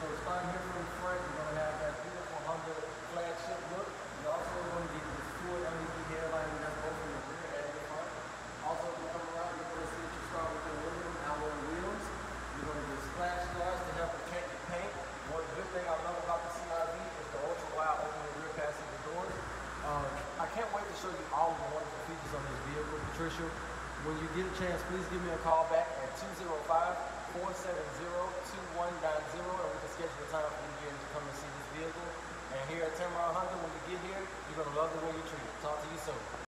So starting here from the front, you're going to have that beautiful Honda flagship look. You're also going to get this full LED headlight that's both in the rear and the front. Also, if you come around, you're going to see that you start with the aluminum alloy wheels. You're going to get splash guards to help protect the paint. One good thing I love about the CRV is the ultra wide open rear passenger doors. I can't wait to show you all of the wonderful features on this vehicle, Patricia. When you get a chance, please give me a call back at 205-470-2190 and we can schedule a time for you to come and see this vehicle. And here at Tameron Honda, when you get here, you're going to love the way you're treated. Talk to you soon.